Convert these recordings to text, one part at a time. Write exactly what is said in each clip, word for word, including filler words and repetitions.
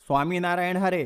સ્વામિનારાયણ હરે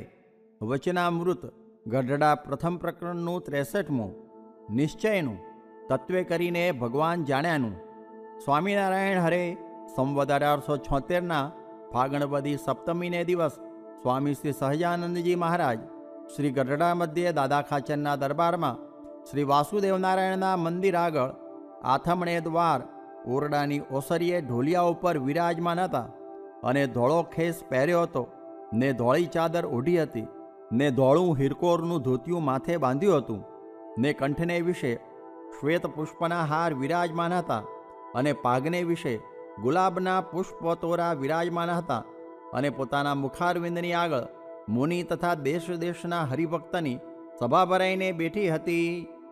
વચનામૃત ગઢડા પ્રથમ પ્રકરણનું ત્રેસઠમું નિશ્ચયનું તત્વે કરીને ભગવાન જાણ્યાનું. સ્વામિનારાયણ હરે સંવત અઢારસો છોતેરના ફાગણવદી સપ્તમીને દિવસ સ્વામી શ્રી સહજાનંદજી મહારાજ શ્રી ગઢડા મધ્યે દાદા ખાચરના દરબારમાં શ્રી વાસુદેવ નારાયણના મંદિર આગળ આથમણે દ્વાર ઓરડાની ઓસરીએ ઢોલિયા ઉપર વિરાજમાન હતા અને ધોળો ખેસ પહેર્યો હતો ને ધોળી ચાદર ઓઢી હતી ને ધોળું હિરકોરનું ધોતિયું માથે બાંધ્યું હતું ને કંઠને વિશે શ્વેત પુષ્પના હાર વિરાજમાન હતા અને પાઘને વિશે ગુલાબના પુષ્પતોરા વિરાજમાન હતા અને પોતાના મુખારવિંદની આગળ મુનિ તથા દેશ દેશના હરિભક્તની સભા ભરાઈને બેઠી હતી.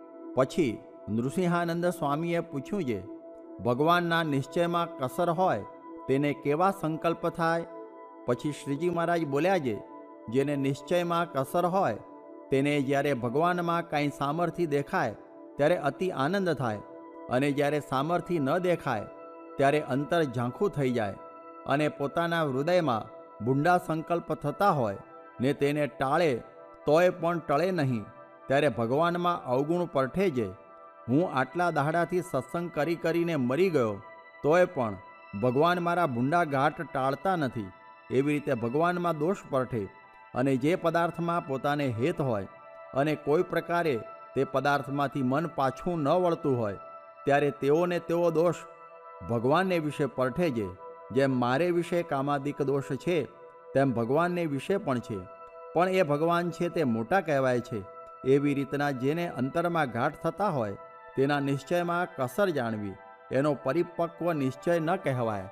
પછી નૃસિંહાનંદ સ્વામીએ પૂછ્યું છે, ભગવાનના નિશ્ચયમાં કસર હોય તેને કેવા સંકલ્પ થાય? પછી શ્રીજી મહારાજ બોલ્યા છે, જેને નિશ્ચયમાં કસર હોય તેને જ્યારે ભગવાનમાં કાંઈ સામર્થ્ય દેખાય ત્યારે અતિ આનંદ થાય, અને જ્યારે સામર્થ્ય ન દેખાય ત્યારે અંતર ઝાંખું થઈ જાય અને પોતાના હૃદયમાં ભૂંડા સંકલ્પ થતા હોય ને તેને ટાળે તોય પણ ટળે નહીં, ત્યારે ભગવાનમાં અવગુણ પરઠે છે. હું આટલા દાડાથી સત્સંગ કરી કરીને મરી ગયો તોય પણ ભગવાન મારા ભૂંડા ઘાટ ટાળતા નથી. એવી રીતે ભગવાનમાં દોષ પરઠે, અને જે પદાર્થમાં પોતાને હેત હોય અને કોઈ પ્રકારે તે પદાર્થમાંથી મન પાછું ન વળતું હોય ત્યારે તેઓને તેઓ દોષ ભગવાનને વિશે પરઠે છે. જેમ મારે વિશે કામાદિક દોષ છે તેમ ભગવાનને વિશે પણ છે, પણ એ ભગવાન છે તે મોટા કહેવાય છે. એવી રીતના જેને અંતરમાં ઘાટ થતા હોય તેના નિશ્ચયમાં કસર જાણવી એનો પરિપક્વ નિશ્ચય ન કહેવાય.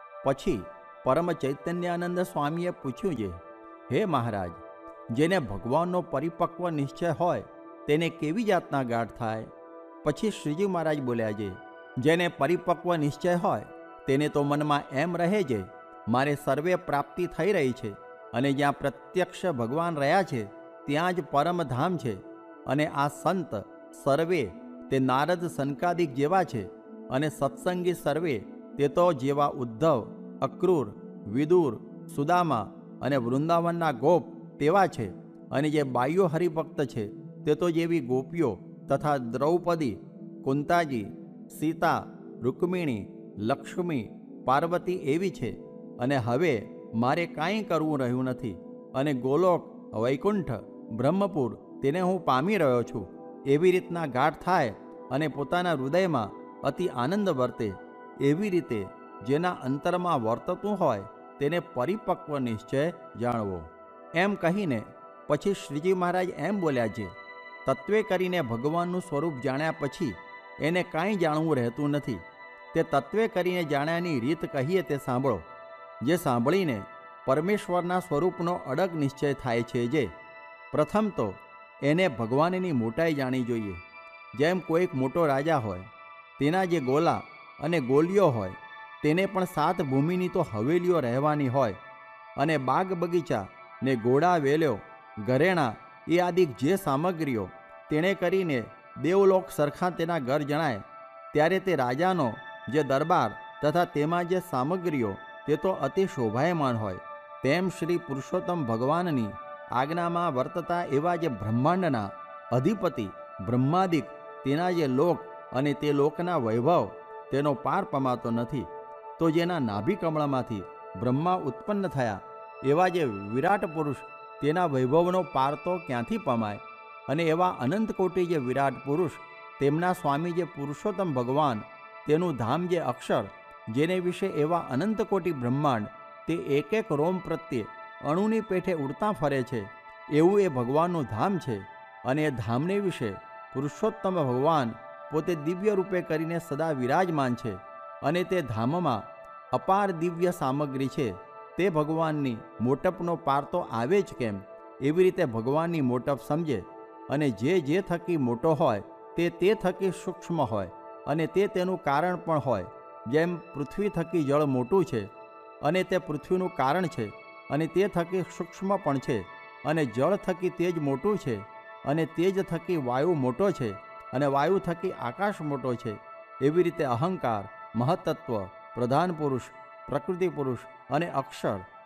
પછી પરમ ચૈતન્યાનંદ સ્વામીએ પૂછ્યું છે, હે મહારાજ, જેને ભગવાનનો પરિપક્વ નિશ્ચય હોય તેને કેવી જાતના ગાઢ થાય? પછી શ્રીજી મહારાજ બોલ્યા છે, જેને પરિપક્વ નિશ્ચય હોય તેને તો મનમાં એમ રહે છે, મારે સર્વે પ્રાપ્તિ થઈ રહી છે, અને જ્યાં પ્રત્યક્ષ ભગવાન રહ્યા છે ત્યાં જ પરમધામ છે. અને આ સંત સર્વે તે નારદ સનકાદિક જેવા છે, અને સત્સંગી સર્વે તે તો જેવા ઉદ્ધવ, અક્રૂર, વિદુર, સુદામા અને વૃંદાવનના ગોપ તેવા છે. અને જે બાહ્યો હરિભક્ત છે તે તો જેવી ગોપીઓ તથા દ્રૌપદી, કુંતાજી, સીતા, રૂકમિણી, લક્ષ્મી, પાર્વતી એવી છે. અને હવે મારે કાંઈ કરવું રહ્યું નથી, અને ગોલોક, વૈકુંઠ, બ્રહ્મપુર તેને હું પામી રહ્યો છું. એવી રીતના ગાઢ થાય અને પોતાના હૃદયમાં અતિ આનંદ વર્તે. એવી રીતે જેના અંતરમાં વર્તતું હોય તેને પરિપક્વ નિશ્ચય જાણવો. એમ કહીને પછી શ્રીજી મહારાજ એમ બોલ્યા છે, તત્વે કરીને ભગવાનનું સ્વરૂપ જાણ્યા પછી એને કાંઈ જાણવું રહેતું નથી. તે તત્વે કરીને જાણ્યાની રીત કહીએ તે સાંભળો, જે સાંભળીને પરમેશ્વરના સ્વરૂપનો અડગ નિશ્ચય થાય છે. જે પ્રથમ તો એને ભગવાનની મોટાઈ જાણી જોઈએ. જેમ કોઈક મોટો રાજા હોય, તેના જે ગોલા અને ગોલીઓ હોય તેને પણ સાત ભૂમિની તો હવેલીઓ રહેવાની હોય, અને બાગ બગીચા ને ઘોડા વેલ્યો ઘરેણાં એ આદિક જે સામગ્રીઓ તેણે કરીને દેવલોક સરખા તેના ઘર જણાય, ત્યારે તે રાજાનો જે દરબાર તથા તેમાં જે સામગ્રીઓ તે તો અતિ શોભાયમાન હોય. તેમ શ્રી પુરુષોત્તમ ભગવાનની આજ્ઞામાં વર્તતા એવા જે બ્રહ્માંડના અધિપતિ બ્રહ્માદિક તેના જે લોક અને તે લોકના વૈભવ તેનો પાર પમાતો નથી. તો જેના નાભિકમળમાંથી બ્રહ્મા ઉત્પન્ન થયા એવા જે વિરાટ પુરુષ તેના વૈભવનો પાર તો ક્યાંથી પમાય? અને એવા અનંત કોટી જે વિરાટ પુરુષ તેમના સ્વામી જે પુરુષોત્તમ ભગવાન તેનું ધામ જે અક્ષર, જેને વિશે એવા અનંત કોટી બ્રહ્માંડ તે એક એક રોમ પ્રત્યે અણુની પેઠે ઉડતા ફરે છે, એવું એ ભગવાનનું ધામ છે. અને એ ધામને વિશે પુરુષોત્તમ ભગવાન પોતે દિવ્ય રૂપે કરીને સદા વિરાજમાન છે. અને તે ધામમાં અપાર દિવ્ય સામગ્રી છે. તે ભગવાનની મોટપનો પાર તો આવે જ કેમ? એવી રીતે ભગવાનની મોટપ સમજે, અને જે જે થકી મોટો હોય તે તે થકી સૂક્ષ્મ હોય, અને તે તેનું કારણ પણ હોય. જેમ પૃથ્વી થકી જળ મોટું છે અને તે પૃથ્વીનું કારણ છે, અને તે થકી સૂક્ષ્મ પણ છે, અને જળ થકી તેજ મોટું છે, અને તેજ થકી વાયુ મોટો છે, અને વાયુ થકી આકાશ મોટો છે. એવી રીતે અહંકાર, મહત્તત્વ, પ્રધાન પુરુષ, પ્રકૃતિ પુરુષ અને અક્ષર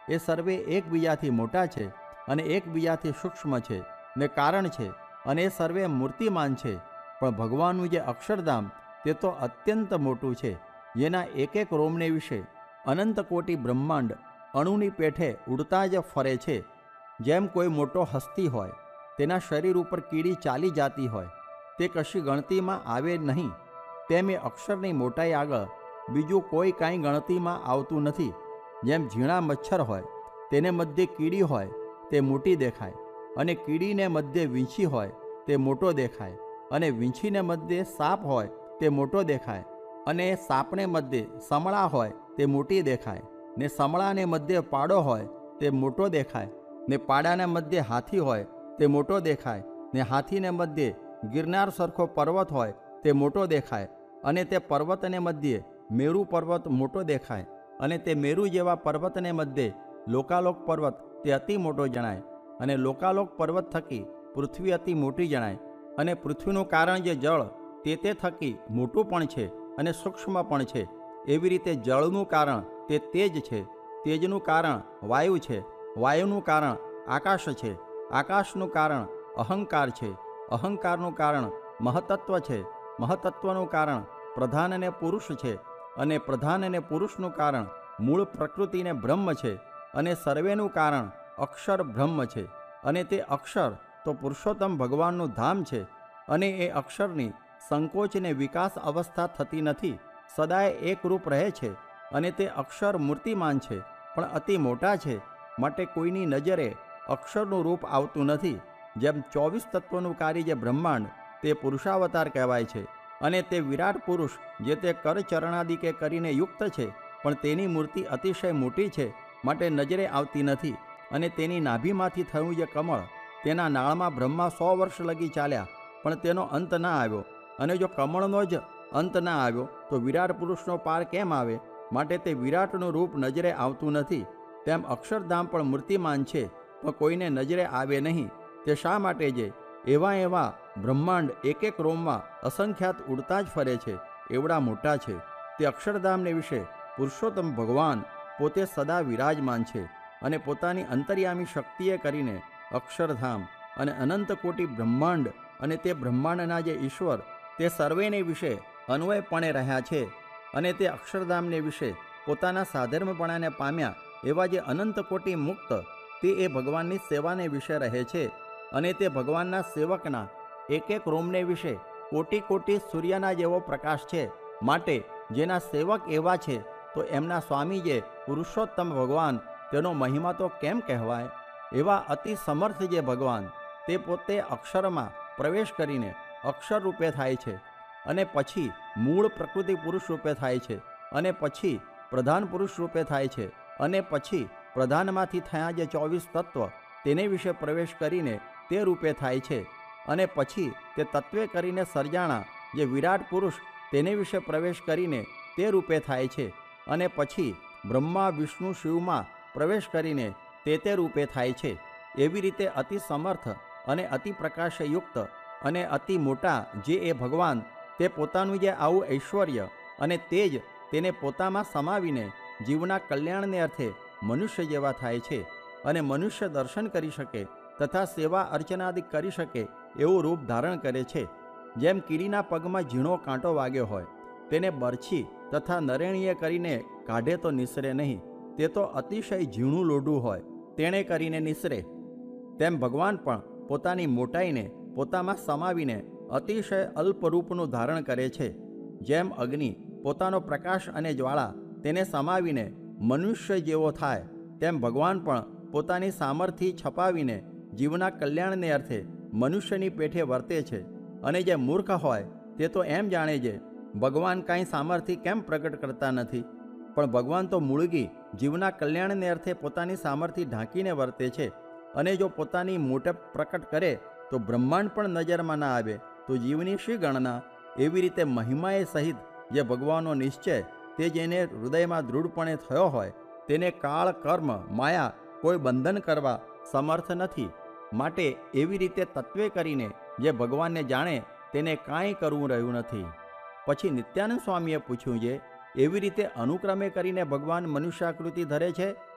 એ સર્વે એકબીજાથી મોટા છે અને એકબીજાથી સૂક્ષ્મ છે ને કારણ છે, અને એ સર્વે મૂર્તિમાન છે. પણ ભગવાનનું જે અક્ષરધામ તે તો અત્યંત મોટું છે, જેના એક એક રોમને વિશે અનંત કોટી બ્રહ્માંડ અણુની પેઠે ઉડતા જ ફરે છે. જેમ કોઈ મોટો હસ્તી હોય, તેના શરીર ઉપર કીડી ચાલી જાતી હોય, તે કશી ગણતીમાં આવે નહીં, તેમ એ અક્ષરની મોટાઈ આગળ બીજું કોઈ કાંઈ ગણતીમાં આવતું નથી. જેમ ઝીણા મચ્છર હોય, તેને મધ્યે કીડી હોય તે મોટી દેખાય, અને કીડીને મધ્યે વીંછી હોય તે મોટો દેખાય, અને વીંછીને મધ્યે સાપ હોય તે મોટો દેખાય, અને સાપને મધ્યે સમળા હોય તે મોટી દેખાય, ને સમળાને મધ્યે પાડો હોય તે મોટો દેખાય, ને પાડાને મધ્યે હાથી હોય તે મોટો દેખાય, ને હાથીને મધ્યે ગિરનાર સરખો પર્વત હોય તે મોટો દેખાય, અને તે પર્વતને મધ્યે મેરુ પર્વત મોટો દેખાય, અને તે મેરુ જેવા પર્વતને મધ્યે લોકાલોક પર્વત તે અતિ મોટો જણાય, અને લોકાલોક પર્વત થકી પૃથ્વી અતિ મોટી જણાય, અને પૃથ્વીનું કારણ જે જળ તે તે થકી મોટું પણ છે અને સૂક્ષ્મ પણ છે. એવી રીતે જળનું કારણ તે તેજ છે, તેજનું કારણ વાયુ છે, વાયુનું કારણ આકાશ છે, આકાશનું કારણ અહંકાર છે, અહંકારનું કારણ મહતત્વ છે, મહતત્વનું કારણ પ્રધાન અને પુરુષ છે, અને પ્રધાન અને પુરુષનું કારણ મૂળ પ્રકૃતિને બ્રહ્મ છે, અને સર્વેનું કારણ અક્ષર બ્રહ્મ છે. અને તે અક્ષર તો પુરુષોત્તમ ભગવાનનું ધામ છે, અને એ અક્ષરની સંકોચને વિકાસ અવસ્થા થતી નથી, સદાય એકરૂપ રહે છે. અને તે અક્ષર મૂર્તિમાન છે, પણ અતિ મોટા છે, માટે કોઈની નજરે અક્ષરનું રૂપ આવતું નથી. જેમ ચોવીસ તત્વનું કાર્ય જે બ્રહ્માંડ તે પુરુષાવતાર કહેવાય છે, અને તે વિરાટ પુરુષ જે તે કરચરણાદિકે કરીને યુક્ત છે, પણ તેની મૂર્તિ અતિશય મોટી છે, માટે નજરે આવતી નથી. અને તેની નાભીમાંથી થયું જે કમળ, તેના નાળમાં બ્રહ્મા સો વર્ષ લગી ચાલ્યા, પણ તેનો અંત ના આવ્યો. અને જો કમળનો જ અંત ના આવ્યો તો વિરાટ પુરુષનો પાર કેમ આવે? માટે તે વિરાટનું રૂપ નજરે આવતું નથી. તેમ અક્ષરધામ પણ મૂર્તિમાન છે, પણ કોઈને નજરે આવે નહીં. તે શા માટે? જે એવા એવા બ્રહ્માંડ એક એક રોમમાં અસંખ્યાત ઉડતા જ ફરે છે, એવડા મોટા છે. તે અક્ષરધામને વિશે પુરુષોત્તમ ભગવાન પોતે સદા વિરાજમાન છે, અને પોતાની અંતર્યામી શક્તિએ કરીને અક્ષરધામ અને અનંત કોટી બ્રહ્માંડ અને તે બ્રહ્માંડના જે ઈશ્વર તે સર્વેને વિશે અન્વયપણે રહ્યા છે. અને તે અક્ષરધામને વિશે પોતાના સાધર્મપણાને પામ્યા એવા જે અનંત કોટી મુક્ત તે એ ભગવાનની સેવાને વિશે રહે છે. અને તે ભગવાનના સેવકના એક એક રોમને વિશે કોટી કોટી સૂર્યના જેવો પ્રકાશ છે. માટે જેના સેવક એવા છે, તો એમના સ્વામી જે પુરુષોત્તમ ભગવાન તેનો મહિમા તો કેમ કહેવાય? એવા અતિ સમર્થ જે ભગવાન તે પોતે અક્ષરમાં પ્રવેશ કરીને અક્ષર રૂપે થાય છે, અને પછી મૂળ પ્રકૃતિ પુરુષ રૂપે થાય છે, અને પછી પ્રધાન પુરુષ રૂપે થાય છે, અને પછી પ્રધાનમાંથી થયા જે ચોવીસ તત્વ તેને વિશે પ્રવેશ કરીને તે રૂપે થાય છે, અને પછી તે તત્વે કરીને સર્જાણા જે વિરાટ પુરુષ તેને વિશે પ્રવેશ કરીને તે રૂપે થાય છે, અને પછી બ્રહ્મા વિષ્ણુ શિવમાં પ્રવેશ કરીને તે તે રૂપે થાય છે. એવી રીતે અતિ સમર્થ અને અતિ પ્રકાશયુક્ત અને અતિ મોટા જે એ ભગવાન તે પોતાનું જે આવું ઐશ્વર્ય અને તેજ તેને પોતામાં સમાવીને જીવના કલ્યાણને અર્થે મનુષ્ય જેવા થાય છે, અને મનુષ્ય દર્શન કરી શકે તથા સેવા અર્ચનાદિ કરી શકે એવું રૂપ ધારણ કરે છે. જેમ કીડીના પગમાં ઝીણો કાંટો વાગ્યો હોય, તેને બરછી તથા નરેણીએ કરીને કાઢે તો નિસરે નહીં, તે તો અતિશય ઝીણું લોઢું હોય તેણે કરીને નિસરે. તેમ ભગવાન પણ પોતાની મોટાઈને પોતામાં સમાવીને અતિશય અલ્પરૂપનું ધારણ કરે છે. જેમ અગ્નિ પોતાનો પ્રકાશ અને જ્વાળા તેને સમાવીને મનુષ્ય જેવો થાય, તેમ ભગવાન પણ પોતાની સામર્થ્ય છપાવીને જીવના કલ્યાણને અર્થે મનુષ્યની પેઠે વર્તે છે. અને જે મૂર્ખ હોય તે તો એમ જાણે છે ભગવાન કાંઈ સામર્થ્ય કેમ પ્રગટ કરતા નથી, પણ ભગવાન તો મૂળગી જીવના કલ્યાણને અર્થે પોતાની સામર્થ્ય ઢાંકીને વર્તે છે. અને જો પોતાની મોટપ પ્રકટ કરે તો બ્રહ્માંડ પણ નજરમાં ના આવે, તો જીવની શી ગણના? એવી રીતે મહિમાએ સહિત જે ભગવાનનો નિશ્ચય તે જેને હૃદયમાં દૃઢપણે થયો હોય, તેને કાળ કર્મ માયા કોઈ બંધન કરવા સમર્થ નથી. માટે એવી રીતે તત્વે કરીને જે ભગવાનને જાણે તેને કાંઈ કરવું રહ્યું નથી. પછી નિત્યાનંદ સ્વામીએ પૂછ્યું, જે એવી રીતે અનુક્રમે કરીને ભગવાન મનુષ્યાકૃતિ ધરે છે,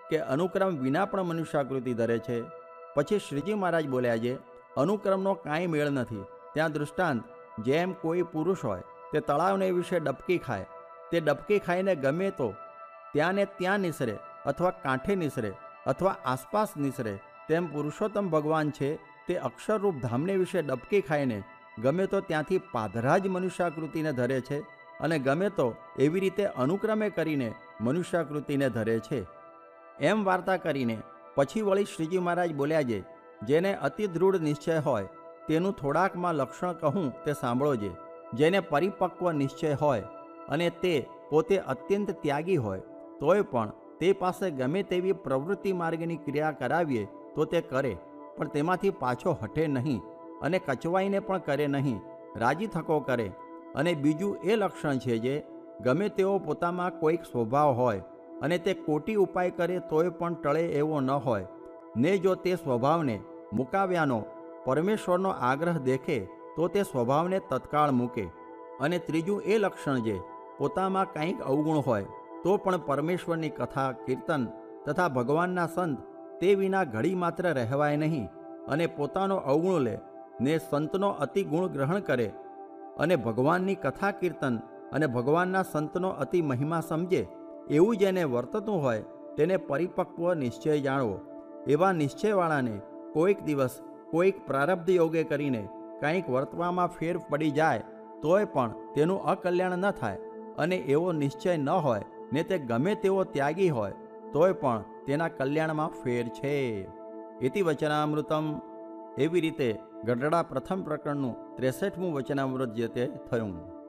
કે અનુક્રમ વિના પણ મનુષ્યાકૃતિ ધરે છે. પછી શ્રીજી મહારાજ બોલ્યા છે, અનુક્રમનો કાંઈ મેળ નથી. ત્યાં દૃષ્ટાંત, જેમ કોઈ પુરુષ હોય તે તળાવને વિશે ડબકી ખાય, તે ડબકી ખાઈને ગમે તો ત્યાં ને ત્યાં નિસરે અથવા કાંઠે નિસરે અથવા આસપાસ નિસરે, તેમ પુરુષોત્તમ ભગવાન છે તે અક્ષરરૂપ ધામને વિશે ડબકી ખાઈને ગમે તો ત્યાંથી પાધરા જ મનુષ્યાકૃતિને ધરે છે અને ગમે તો એવી રીતે અનુક્રમે કરીને મનુષ્યાકૃતિને ધરે છે. એમ વાર્તા કરીને પછી વળી શ્રીજી મહારાજ બોલ્યા છે, જેને અતિ દૃઢ નિશ્ચય હોય તેનું થોડાકમાં લક્ષણ કહું તે સાંભળોજે. જેને પરિપક્વ નિશ્ચય હોય અને તે પોતે અત્યંત ત્યાગી હોય તોય પણ તે પાસે ગમે તેવી પ્રવૃત્તિ માર્ગની ક્રિયા કરાવીએ તો તે કરે, પણ તેમાંથી પાછો હટે નહીં અને કચવાઈને પણ કરે નહીં, રાજી થકો કરે. અને બીજું એ લક્ષણ છે જે ગમે તેવો પોતામાં કોઈક સ્વભાવ હોય અને તે કોટી ઉપાય કરે તોય પણ ટળે એવો ન હોય ને જો તે સ્વભાવને મુકાવ્યાનો પરમેશ્વરનો આગ્રહ દેખે તો તે સ્વભાવને તત્કાળ મૂકે. અને ત્રીજું એ લક્ષણ જે પોતામાં કંઈક અવગુણ હોય તો પણ પરમેશ્વરની કથા કીર્તન તથા ભગવાનના સંત તે વિના ઘડી માત્ર રહેવાય નહીં અને પોતાનો અવગુણ લે ને સંતનો અતિ ગુણ ગ્રહણ કરે અને ભગવાનની કથા કીર્તન અને ભગવાનના સંતનો અતિ મહિમા સમજે, એવું જેને વર્તતું હોય તેને પરિપક્વ નિશ્ચય જાણવો. એવા નિશ્ચયવાળાને કોઈક દિવસ કોઈક પ્રારબ્ધ યોગે કરીને કંઈક વર્તવામાં ફેર પડી જાય તોય પણ તેનું અકલ્યાણ ન થાય અને એવો નિશ્ચય ન હોય ને તે ગમે તેવો ત્યાગી હોય તોય પણ તેના કલ્યાણમાં ફેર છે. ઇતિ વચનામૃતમ. એવી રીતે ગઢડા પ્રથમ પ્રકરણનું ત્રેસઠમું વચનામૃત જે તે થયું.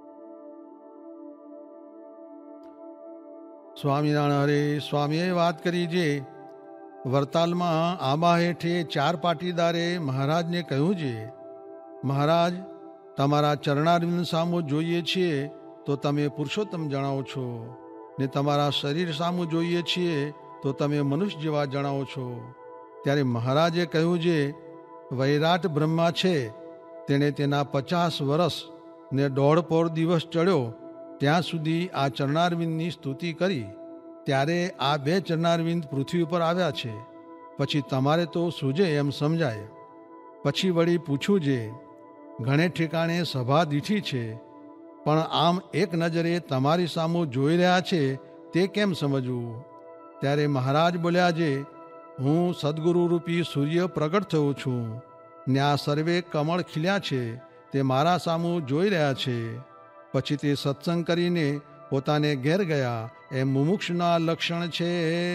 સ્વામિનારાયણ હરે. સ્વામીએ વાત કરી છે, વરતાલમાં આંબા હેઠે ચાર પાટીદારે મહારાજને કહ્યું છે, મહારાજ તમારા ચરણારવિંદ સામું જોઈએ છીએ તો તમે પુરુષોત્તમ જણાવો છો ને તમારા શરીર સામું જોઈએ છીએ તો તમે મનુષ્ય જેવા જણાવો છો. ત્યારે મહારાજે કહ્યું છે, વૈરાટ બ્રહ્મા છે તેણે તેના પચાસ વર્ષ ને દોઢ પોર દિવસ ચડ્યો ત્યાં સુધી આ ચરણારવિંદની સ્તુતિ કરી, ત્યારે આ બે ચરણારવિંદ પૃથ્વી ઉપર આવ્યા છે. પછી તમારે તો સૂજે એમ સમજાય. પછી વળી પૂછું છે, ઘણે ઠેકાણે સભા દીઠી છે પણ આમ એક નજરે તમારી સામું જોઈ રહ્યા છે તે કેમ સમજવું? ત્યારે મહારાજ બોલ્યા છે, હું સદગુરુ રૂપી સૂર્ય પ્રગટ થયો છું ને આ સર્વે કમળ ખીલ્યા છે તે મારા સામું જોઈ રહ્યા છે. પછી તે સત્સંગ કરીને પોતાને ઘેર ગયા એમ મુમુક્ષના લક્ષણ છે.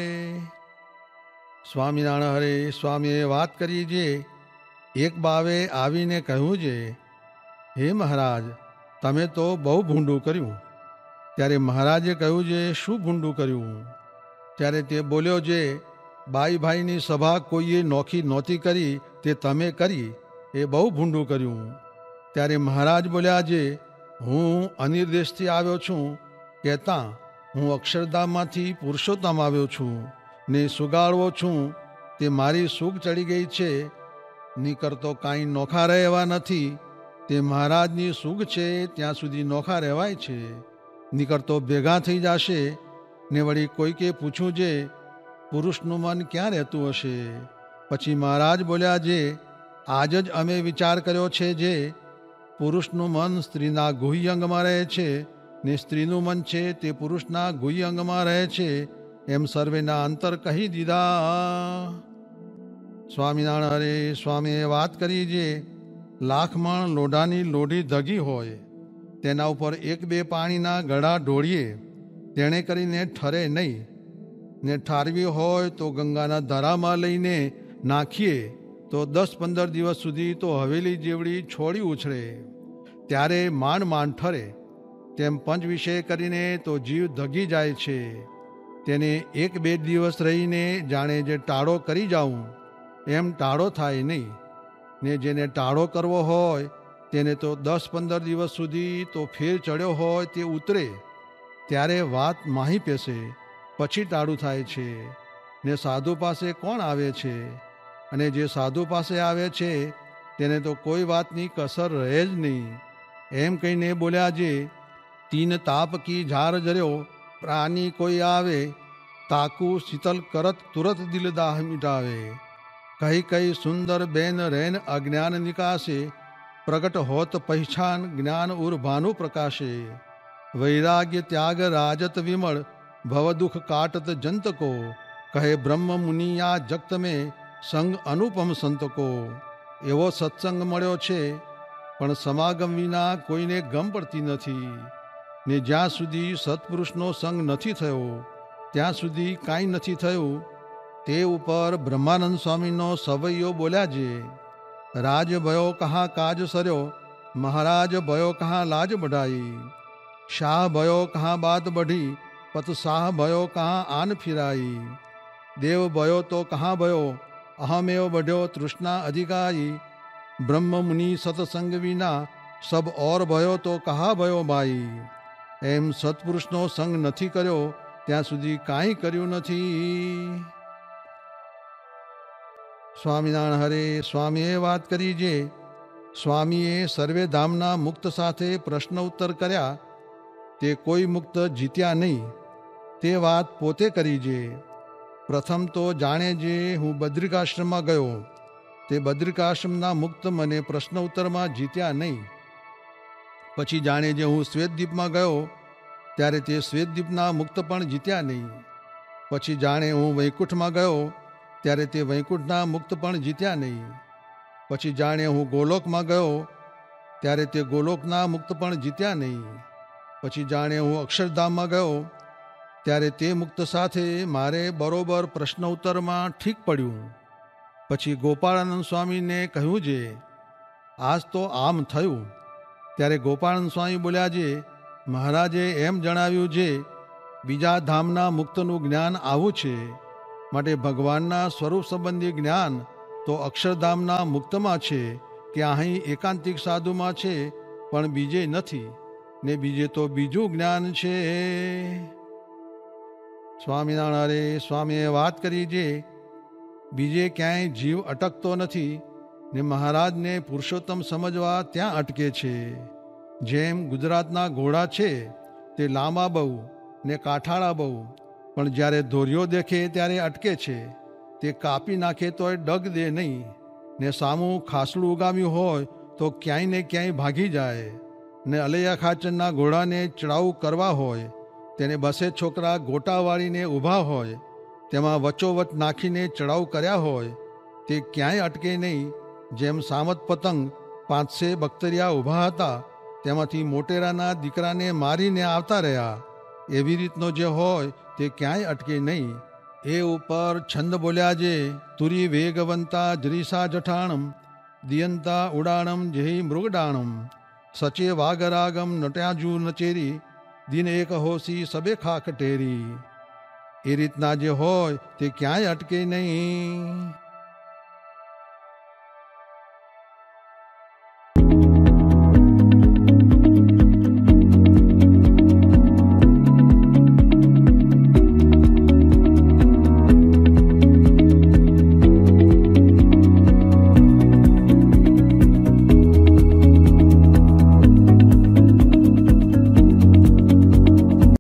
સ્વામિનારાયણ હરે. સ્વામીએ વાત કરી છે, એક બાવે આવીને કહ્યું છે, હે મહારાજ તમે તો બહુ ભૂંડું કર્યું. ત્યારે મહારાજે કહ્યું છે, શું ભૂંડું કર્યું? ત્યારે તે બોલ્યો છે, બાઈ ભાઈની સભા કોઈએ નોખી નહોતી કરી તે તમે કરી, એ બહુ ભૂંડું કર્યું. ત્યારે મહારાજ બોલ્યા છે, હું અનિર્દેશથી આવ્યો છું કહેતા હું અક્ષરધામમાંથી પુરુષોત્તમ આવ્યો છું ને સુગાળવો છું તે મારી સૂગ ચડી ગઈ છે. નીકળતો કાંઈ નોખા રહેવા નથી, તે મહારાજની સૂગ છે ત્યાં સુધી નોખા રહેવાય છે. નીકળતો ભેગા થઈ જશે ને વળી કોઈકે પૂછ્યું છે, પુરુષનું મન ક્યાં રહેતું હશે? પછી મહારાજ બોલ્યા છે, આજ જ અમે વિચાર કર્યો છે જે પુરુષનું મન સ્ત્રીના ગુહ્ય અંગમાં રહે છે ને સ્ત્રીનું મન છે તે પુરુષના ગુહ્ય અંગમાં રહે છે, એમ સર્વેના અંતર કહી દીધા. સ્વામિનારાયણ હરે. સ્વામીએ વાત કરી છે, લાખમણ લોઢાની લોઢી ધગી હોય તેના ઉપર એક બે પાણીના ગળા ઢોળીએ તેણે કરીને ઠરે નહીં ને ઠારવી હોય તો ગંગાના ધારામાં લઈને નાખીએ તો દસ પંદર દિવસ સુધી તો હવેલી જેવડી છોડી ઉછળે ત્યારે માંડ માંડ ઠરે. તેમ પંચ વિષય કરીને તો જીવ ધગી જાય છે. તેને એક બે દિવસ રહીને જાણે જે ટાળો કરી જાઉં એમ ટાળો થાય નહીં ને જેને ટાળો કરવો હોય તેને તો દસ પંદર દિવસ સુધી તો ફેર ચડ્યો હોય તે ઉતરે ત્યારે વાત માહી પેસે, પછી ટાળું થાય છે. ને સાધુ પાસે કોણ આવે છે? અને જે સાધુ પાસે આવે છે તેને તો કોઈ વાતની કસર રહે જ નહીં. એમ કહીને બોલ્યા છે, તીન તાપ કી ઝાર જર્યો પ્રાણી કોઈ આવે તાકુ શીતલ કરત તુરત દિલદાહ મિટાવે. કહી કઈ સુંદર બેન રેન અજ્ઞાન નિકાશે, પ્રગટ હોત પહેચાન જ્ઞાન ઉર ભાનુ પ્રકાશે. વૈરાગ્ય ત્યાગ રાજત વિમળ, ભવ દુઃખ કાટત જંત કો. કહે બ્રહ્મ મુનિયા જગત મેં સંગ અનુપમ સંત કો. એવો સત્સંગ મળ્યો છે પણ સમાગમ વિના કોઈને ગમ પડતી નથી. ને જ્યાં સુધી સત્પુરુષનો સંગ નથી થયો ત્યાં સુધી કાંઈ નથી થયું. તે ઉપર બ્રહ્માનંદ સ્વામીનો સવૈયો બોલ્યા છે, રાજ ભયો કહા કાજ સર્યો, મહારાજ ભયો કહા લાજ બઢાઈ. શાહ ભયો કહા બાત બઢી, પત શાહ ભયો કહા આન ફિરાઈ. દેવ ભયો તો કહા ભયો, અહમેવ બઢ્યો તૃષ્ણા અધિકારી. બ્રહ્મ મુનિ સત્સંગ વિના સબ ઓર ભયો તો કહા ભયો ભાઈ. એમ સત્પુરુષનો સંગ નથી કર્યો ત્યાં સુધી કાંઈ કર્યું નથી. સ્વામિનારાયણ હરે. સ્વામીએ વાત કરી છે. સ્વામીએ સર્વે ધામના મુક્ત સાથે પ્રશ્ન ઉત્તર કર્યા, તે કોઈ મુક્ત જીત્યા નહીં તે વાત પોતે કરી છે. પ્રથમ તો જાણે જે હું બદ્રિકાશ્રમમાં ગયો તે બદ્રિકાશ્રમના મુક્ત મને પ્રશ્ન ઉત્તરમાં જીત્યા નહીં. પછી જાણે જે હું શ્વેતદ્વીપમાં ગયો ત્યારે તે શ્વેતદ્વીપના મુક્ત પણ જીત્યા નહીં. પછી જાણે હું વૈકુંઠમાં ગયો ત્યારે તે વૈકુંઠના મુક્ત પણ જીત્યા નહીં. પછી જાણે હું ગોલોકમાં ગયો ત્યારે તે ગોલોકના મુક્ત પણ જીત્યા નહીં. પછી જાણે હું અક્ષરધામમાં ગયો ત્યારે તે મુક્ત સાથે મારે બરોબર પ્રશ્ન ઉત્તરમાં ઠીક પડ્યું. પછી ગોપાળાનંદ સ્વામીને કહ્યું છે, આજ તો આમ થયું. ત્યારે ગોપાળાનંદ સ્વામી બોલ્યા છે, મહારાજે એમ જણાવ્યું છે બીજા ધામના મુક્તનું જ્ઞાન આવું છે, માટે ભગવાનના સ્વરૂપ સંબંધી જ્ઞાન તો અક્ષરધામના મુક્તમાં છે કે અહીં એકાંતિક સાધુમાં છે, પણ બીજે નથી. ને બીજે તો બીજું જ્ઞાન છે. સ્વામિનારાયણ સ્વામીએ વાત કરી છે, બીજે ક્યાંય જીવ અટકતો નથી ને મહારાજને પુરુષોત્તમ સમજવા ત્યાં અટકે છે. જેમ ગુજરાતના ઘોડા છે તે લાંબા બહુ ને કાઠાળા બહુ, પણ જ્યારે ધોરિયો દેખે ત્યારે અટકે છે. તે કાપી નાખે તોય ડગ દે નહીં, ને સામું ખાસલું ઉગામ્યું હોય તો ક્યાંય ને ક્યાંય ભાગી જાય. ને અલૈયા ખાચરના ઘોડાને ચડાવું કરવા હોય, તેને બસે છોકરા ગોટા વાળીને ઊભા હોય, તેમાં વચ્ચોવચ નાખીને ચડાવ કર્યા હોય, તે ક્યાંય અટકે નહીં. જેમ સામત પતંગ પાંચસે બખ્તરિયા ઊભા હતા, તેમાંથી મોટેરાના દીકરાને મારીને આવતા રહ્યા, એવી રીતનો જે હોય તે ક્યાંય અટકે નહીં. એ ઉપર છંદ બોલ્યા છે, તુરી વેગવંતા જરીસા જઠાણમ, દિયંતા ઉડાણમ જેહી મૃગડાણમ. સચે વાગરાગમ નટ્યાજુ નચેરી, દિન એક હોસી સબે ખાખ ટેરી. એ રીતના જે હોય તે ક્યાંય અટકે નહીં.